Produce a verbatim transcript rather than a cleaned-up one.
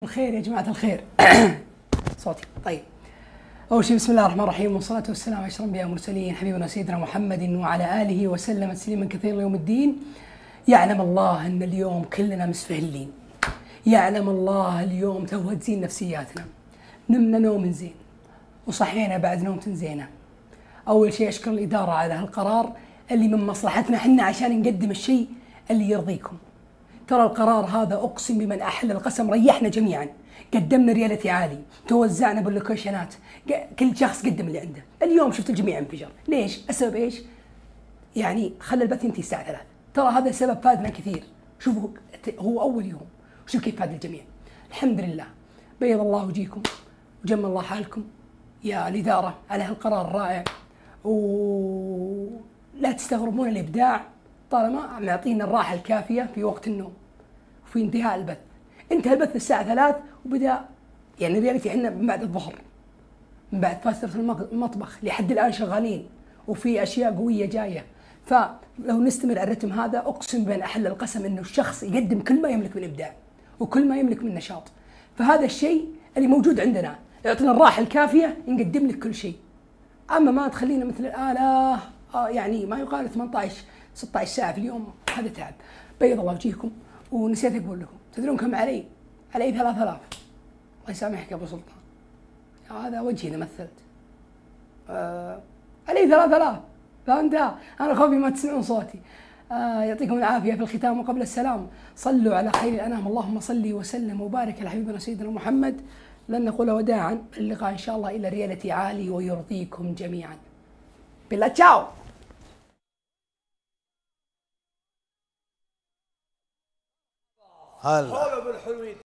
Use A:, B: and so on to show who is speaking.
A: بالخير يا جماعة الخير. صوتي طيب. أول شيء بسم الله الرحمن الرحيم، والصلاة والسلام على أشرف الأنبياء والمرسلين حبيبنا سيدنا محمد وعلى آله وسلم تسليما كثيرا ليوم الدين. يعلم الله أن اليوم كلنا مسفهلين، يعلم الله اليوم توه تزين نفسياتنا، نمنا نوم زين وصحينا بعد نوم زينة. أول شيء أشكر الإدارة على هالقرار اللي من مصلحتنا حنا عشان نقدم الشيء اللي يرضيكم. ترى القرار هذا أقسم بمن أحل القسم ريحنا جميعا، قدمنا ريالتي عالي، توزعنا باللوكيشنات، كل شخص قدم اللي عنده. اليوم شفت الجميع انفجر، ليش؟ السبب ايش؟ يعني خلى البث ينتهي الساعة ثلاثة، ترى هذا السبب فادنا كثير. شوفوا هو أول يوم، وشوف كيف فاد الجميع. الحمد لله، بيض الله وجيكم وجمل الله حالكم يا الإدارة على هالقرار الرائع، ولا تستغربون الإبداع طالما معطينا الراحة الكافية في وقت النوم وفي انتهاء البث. انتهى البث الساعة ثلاث وبدأ يعني ريالتي احنا من بعد الظهر، من بعد فترة المطبخ لحد الآن شغالين، وفي أشياء قوية جاية. فلو نستمر على الرتم هذا أقسم بأن أحل القسم إنه الشخص يقدم كل ما يملك من إبداع وكل ما يملك من نشاط. فهذا الشيء اللي موجود عندنا، يعطينا الراحة الكافية نقدم لك كل شيء. أما ما تخلينا مثل الآلة آه يعني ما يقال ثمانية عشر ستة عشر ساعة في اليوم، هذا تعب. بيض الله وجيكم. ونسيت أقول لكم، تدرون كم علي؟ علي ثلاثة آلاف. الله يسامحك يا أبو سلطان، هذا وجهي إذا مثلت. آه علي ثلاثة آلاف، فهمتها؟ أنا خوفي ما تسمعون صوتي. آه يعطيكم العافية. في الختام وقبل السلام، صلوا على خير الأنام، اللهم صل وسلم وبارك على حبيبنا سيدنا محمد. لن نقول وداعا، اللقاء إن شاء الله إلى ريالتي عالي ويرضيكم جميعا. بالله تشاو.
B: هلا